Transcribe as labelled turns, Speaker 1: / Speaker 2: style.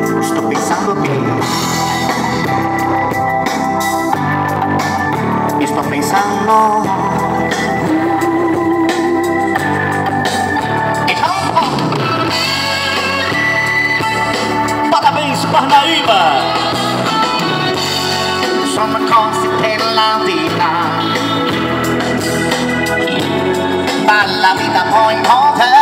Speaker 1: Estou pensando que estou pensando. Parabéns, Parnaíba! Sono cose della vita, ma la vita poi importa.